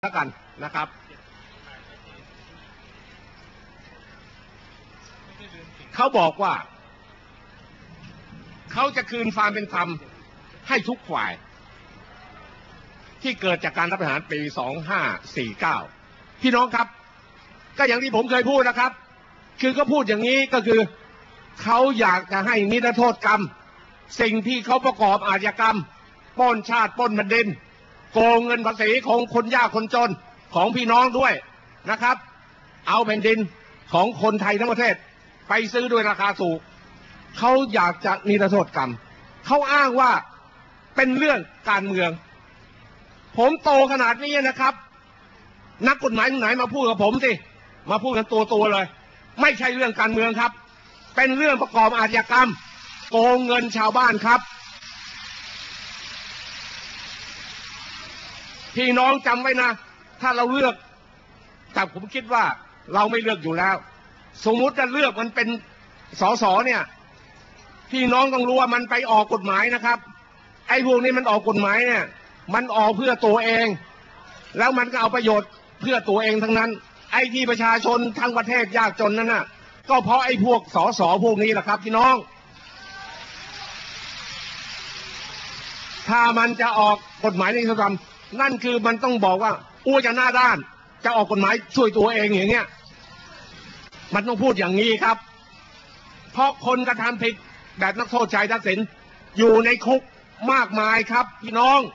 แล้วกันนะครับเขาบอกว่าเขาจะคืนความเป็นธรรมให้ทุกฝ่ายที่เกิดจากการรัฐประหารปี 2549 พี่น้องครับก็อย่างที่ผมเคยพูดนะครับคือก็พูดอย่างนี้ก็คือเขาอยากจะให้นิรโทษกรรมสิ่งที่เขาประกอบอาชญากรรมปล้นชาติปล้นแผ่นดินโกงเงินภาษีของคนยากคนจนของพี่น้องด้วยนะครับเอาแผ่นดินของคนไทยทั้งประเทศไปซื้อด้วยราคาถูกเขาอยากจะนิรโทษกรรมเขาอ้างว่าเป็นเรื่องการเมืองผมโตขนาดนี้นะครับนักกฎหมายไหนมาพูดกับผมสิมาพูดกันตัวเลยไม่ใช่เรื่องการเมืองครับเป็นเรื่องประกอบอาชญากรรมโกงเงินชาวบ้านครับพี่น้องจำไว้นะถ้าเราเลือกแต่ผมคิดว่าเราไม่เลือกอยู่แล้วสมมุติจะเลือกมันเป็นสสเนี่ยพี่น้องต้องรู้ว่ามันไปออกกฎหมายนะครับไอ้พวกนี้มันออกกฎหมายเนี่ยมันออกเพื่อตัวเองแล้วมันก็เอาประโยชน์เพื่อตัวเองทั้งนั้นไอ้ที่ประชาชนทั้งประเทศยากจนนั่นน่ะก็เพราะไอ้พวกสสพวกนี้แหละครับพี่น้องถ้ามันจะออกกฎหมายนิรโทษกรรมนั่นคือมันต้องบอกว่าจะหน้าด้านจะออกกฎหมายช่วยตัวเองอย่างเงี้ยมันต้องพูดอย่างนี้ครับเพราะคนกระทำผิดแบบนักโทษชายทักษิณอยู่ในคุกมากมายครับพี่น้อง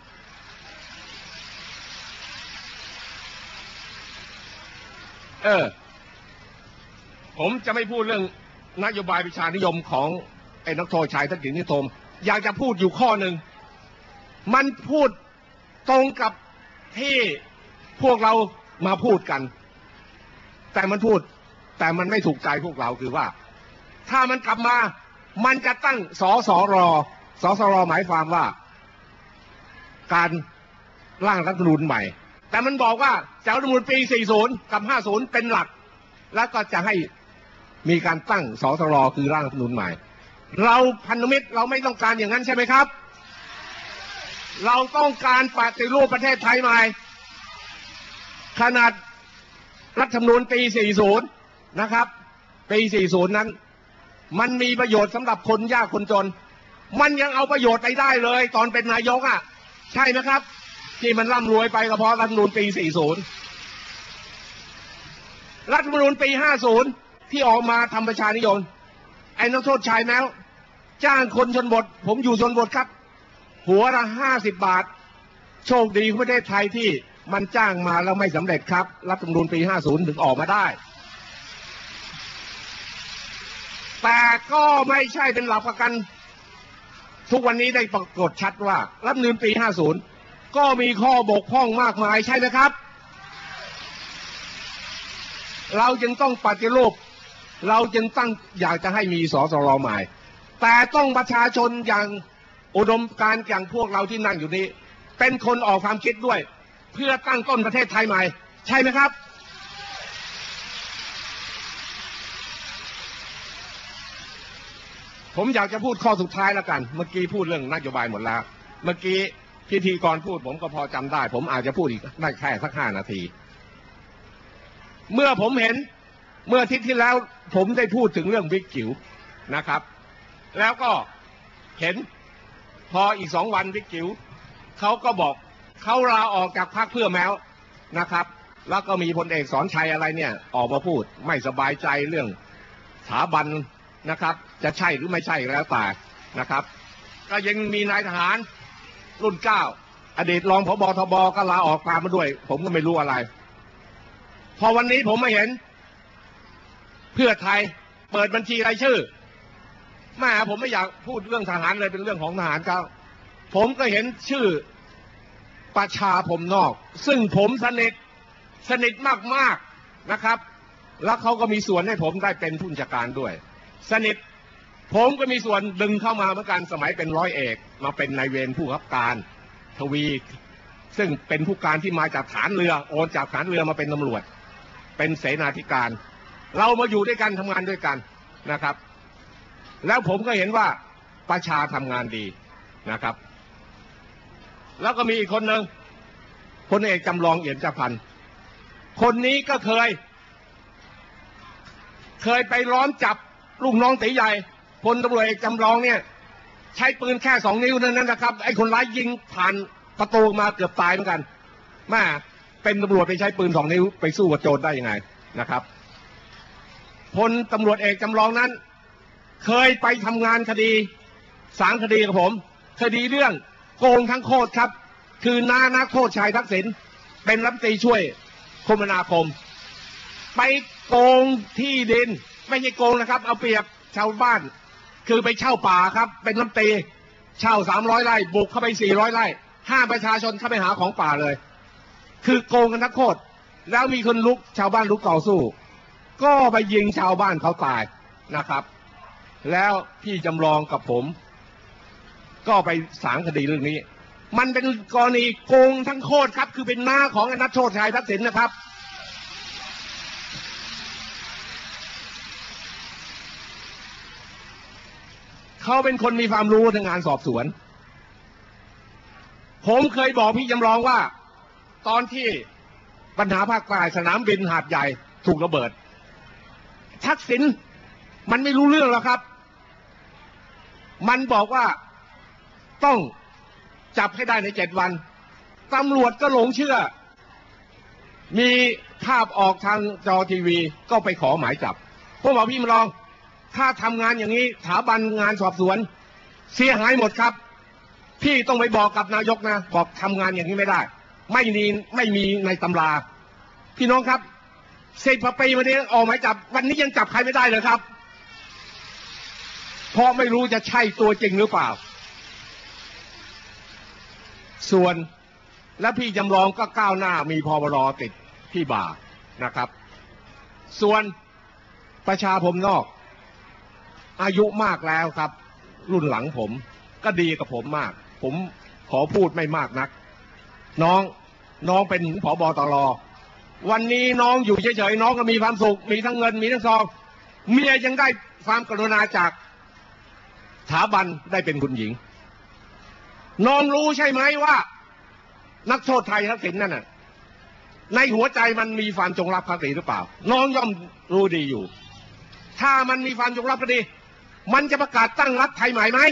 ผมจะไม่พูดเรื่องนโยบายประชานิยมของไอ้นักโทษชายทักษิณชินวัตรอยากจะพูดอยู่ข้อหนึ่งมันพูดตรงกับที่พวกเรามาพูดกันแต่มันไม่ถูกใจพวกเราคือว่าถ้ามันกลับมามันจะตั้งสสรหมายความว่าการร่างรัฐธรรมนูญใหม่แต่มันบอกว่าจะรัฐธรรมนูญปี 40 กับ 50 เป็นหลักแล้วก็จะให้มีการตั้งสสรคือร่างรัฐธรรมนูญใหม่เราพันธมิตรเราไม่ต้องการอย่างนั้นใช่ไหมครับเราต้องการปฏิรูปประเทศไทยใหม่ขนาดรัฐธรรมนูญปี 40 นะครับปี 40 นั้นมันมีประโยชน์สำหรับคนยากคนจนมันยังเอาประโยชน์ไปได้เลยตอนเป็นนายกใช่ไหมครับที่มันร่ำรวยไปก็เพราะรัฐธรรมนูญปี 40 รัฐธรรมนูญปี 50 ที่ออกมาทำประชานิยมไอ้นักโทษชายแมวจ้างคนชนบทผมอยู่ชนบทครับหัวละ50 บาทโชคดีของประเทศไทยที่มันจ้างมาแล้วไม่สำเร็จครับรัฐธรรมนูญปี 50 ถึงออกมาได้แต่ก็ไม่ใช่เป็นหลักประกันทุกวันนี้ได้ปรากฏชัดว่ารัฐธรรมนูญปี 50 ก็มีข้อบกพร่องมากมายใช่ไหมครับเราจึงต้องปฏิรูปเราจึงตั้งอยากจะให้มีสสรใหม่แต่ต้องประชาชนอย่างอุดมการณ์อย่างพวกเราที่นั่งอยู่นี้เป็นคนออกความคิดด้วยเพื่อตั้งต้นประเทศไทยใหม่ใช่ไหมครับผมอยากจะพูดข้อสุดท้ายแล้วกันเมื่อกี้พูดเรื่องนโยบายหมดแล้วเมื่อกี้พิธีกรพูดผมก็พอจำได้ผมอาจจะพูดอีกได้แค่สัก5 นาทีเมื่อผมเห็นเมื่ออาทิตย์ที่แล้วผมได้พูดถึงเรื่องบิ๊กจิ๋วนะครับแล้วก็เห็นพออีก2 วันบิ๊กจิ๋วเขาก็บอกเขาลาออกจากพรรคเพื่อแมวนะครับแล้วก็มีพลเอกสอนชัยอะไรเนี่ยออกมาพูดไม่สบายใจเรื่องสถาบันนะครับจะใช่หรือไม่ใช่แล้วแต่นะครับก็ยังมีนายทหารรุ่น9อดีตรองผบ.ทบ.ก็ลาออกตามมาด้วยผมก็ไม่รู้อะไรพอวันนี้ผมมาเห็นเพื่อไทยเปิดบัญชีรายชื่อผมไม่อยากพูดเรื่องทหารเลยเป็นเรื่องของทหารเขาผมก็เห็นชื่อประชาพรหมนอกซึ่งผมสนิทมากๆนะครับแล้วเขาก็มีส่วนให้ผมได้เป็นผู้บัญชาการด้วยสนิทผมก็มีส่วนดึงเข้ามาเหมือนกันสมัยเป็นร้อยเอกมาเป็นนายเวรผู้บังคับการทวีซึ่งเป็นผู้การที่มาจากฐานเรือโอนจากฐานเรือมาเป็นตำรวจเป็นเสนาธิการเรามาอยู่ด้วยกันทำงานด้วยกันนะครับแล้วผมก็เห็นว่าประชาทำงานดีนะครับแล้วก็มีอีกคนหนึ่งพลเอกจำลองเอี่ยมเจริญพันธ์คนนี้ก็เคยไปล้อมจับลูกน้องตีใหญ่พลตำรวจเอกจำลองเนี่ยใช้ปืนแค่2 นิ้วนั้นนะครับไอ้คนร้ายยิงผ่านประตูมาเกือบตายเหมือนกันแม่เป็นตำรวจไปใช้ปืน2 นิ้วไปสู้กับโจรได้ยังไงนะครับพลตำรวจเอกจำลองนั้นเคยไปทำงานคดี3 คดีกับผมคดีเรื่องโกงทั้งโคตรครับคือนักโทษชายทักษิณเป็นรัฐมนตรีช่วยคมนาคมไปโกงที่ดินไม่ใช่โกงนะครับเอาเปรียบชาวบ้านคือไปเช่าป่าครับเป็นรัฐมนตรีเช่า300 ไร่บุกเข้าไป400 ไร่ห้ามประชาชนเข้าไปหาของป่าเลยคือโกงกันทั้งโคตรแล้วมีคนลุกชาวบ้านลุกต่อสู้ก็ไปยิงชาวบ้านเขาตายนะครับแล้วพี่จำลองกับผมก็ไป3 คดีเรื่องนี้มันเป็นกรณีโกงทั้งโคตรครับคือเป็นหน้าของนักโทษชายทักษิณนะครับเขาเป็นคนมีความรู้ทางงานสอบสวนผมเคยบอกพี่จำลองว่าตอนที่ปัญหาภาคใต้สนามบินหาดใหญ่ถูกระเบิดทักษิณมันไม่รู้เรื่องแล้วครับมันบอกว่าต้องจับให้ได้ใน7 วันตำรวจก็หลงเชื่อมีภาพออกทางจอทีวีก็ไปขอหมายจับผมบอกพี่จำลองถ้าทำงานอย่างนี้สถาบันงานสอบสวนเสียหายหมดครับพี่ต้องไปบอกกับนายกนะบอกทำงานอย่างนี้ไม่ได้ไม่มีในตำราพี่น้องครับ10 ปีมานี้ออกหมายจับวันนี้ยังจับใครไม่ได้เลยครับเพราะไม่รู้จะใช่ตัวจริงหรือเปล่าส่วนและพี่จำลองก็ก้าวหน้ามีพบรติดที่บ่านะครับส่วนประชาชนนอกอายุมากแล้วครับรุ่นหลังผมก็ดีกับผมมากผมขอพูดไม่มากนักน้องเป็นผบ.ตร.วันนี้น้องอยู่เฉยๆน้องก็มีความสุขมีทั้งเงินมีทั้งทองเมียยังได้ความกรุณาจากสถาบันได้เป็นคุณหญิงน้องรู้ใช่ไหมว่านักโทษไทยทักษิณนั่นน่ะในหัวใจมันมีความจงรักภักดีหรือเปล่าน้องย่อมรู้ดีอยู่ถ้ามันมีความจงรักภักดีมันจะประกาศตั้งรัฐไทยใหม่ไหม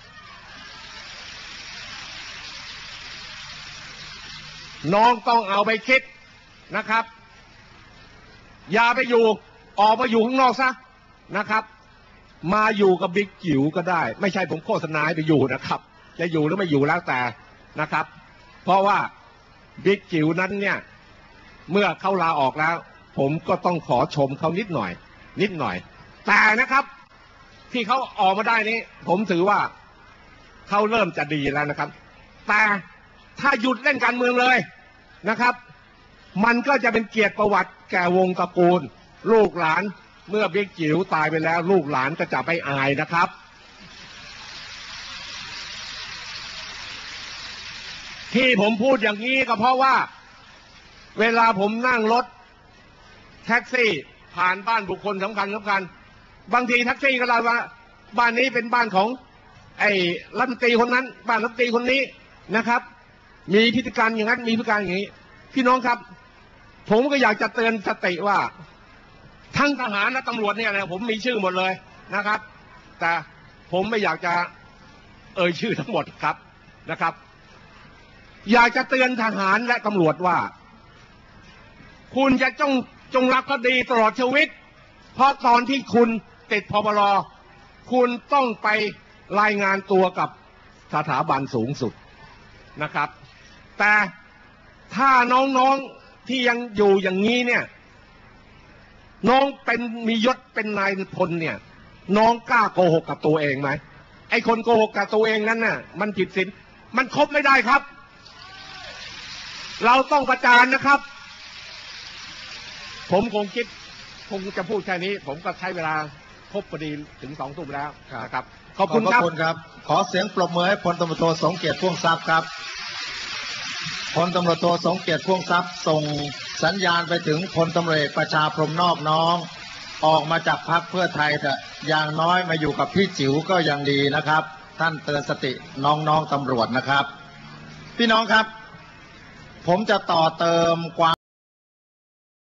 น้องต้องเอาไปคิดนะครับอย่าไปอยู่ออกมาอยู่ข้างนอกซะนะครับมาอยู่กับบิ๊กจิ๋วก็ได้ไม่ใช่ผมโฆษณาให้ไปอยู่นะครับจะอยู่หรือไม่อยู่แล้วแต่นะครับเพราะว่าบิ๊กจิ๋วนั้นเนี่ยเมื่อเขาลาออกแล้วผมก็ต้องขอชมเขานิดหน่อยแต่นะครับที่เขาออกมาได้นี้ผมถือว่าเขาเริ่มจะดีแล้วนะครับแต่ถ้าหยุดเล่นการเมืองเลยนะครับมันก็จะเป็นเกียรติประวัติแก่วงตระกูลลูกหลานเมื่อบิ๊กจิ๋วตายไปแล้วลูกหลานก็จะไปอายนะครับที่ผมพูดอย่างนี้ก็เพราะว่าเวลาผมนั่งรถแท็กซี่ผ่านบ้านบุคคลสำคัญบางทีแท็กซี่ก็เล่าว่าบ้านนี้เป็นบ้านของไอ้รัฐมนตรีคนนั้นบ้านรัฐมนตรีคนนี้นะครับมีพฤติการอย่างนั้นมีพฤติการอย่างนี้พี่น้องครับผมก็อยากจะเตือนสติว่าทั้งทหารและตำรวจเนี่ยนะผมมีชื่อหมดเลยนะครับแต่ผมไม่อยากจะชื่อทั้งหมดครับนะครับอยากจะเตือนทหารและตำรวจว่าคุณจะจงรักภักดีตลอดชีวิตเพราะตอนที่คุณติดพบร.คุณต้องไปรายงานตัวกับสถาบันสูงสุดนะครับแต่ถ้าน้องๆที่ยังอยู่อย่างนี้เนี่ยน้องมียศเป็นนายพลเนี่ยน้องกล้าโกหกกับตัวเองไหมไอ้คนโกหกกับตัวเองนั้นน่ะมันผิดศีลมันคบไม่ได้ครับเราต้องประจานนะครับผมคงจะพูดแค่นี้ผมก็ใช้เวลาครบพอดีถึง2 ทุ่มแล้วนะครับขอบคุณครับขอเสียงปรบมือให้พลตำรวจโทสมเกียรติพ่วงทรัพย์ครับพลตำรวจโทสมเกียรติพ่วงทรัพย์ส่งสัญญาณไปถึงพลตำรวจเอกประชาพรหมนอบน้อมออกมาจากพรรคเพื่อไทยแต่อย่างน้อยมาอยู่กับพี่จิ๋วก็ยังดีนะครับท่านเตือนสติน้องๆตำรวจนะครับพี่น้องครับผมจะต่อเติมความ